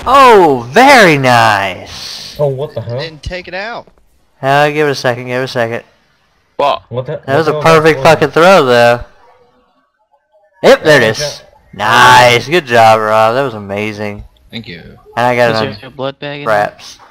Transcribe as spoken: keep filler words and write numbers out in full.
Oh, very nice. Oh, what the hell? Didn't take it out. Uh, give it a second, give it a second. What? What the, That was what a the perfect hell was fucking throw, though. Yep, there it is. Nice, good job, Rob. That was amazing. Thank you. And I got Is it there a blood bag on in there? wraps.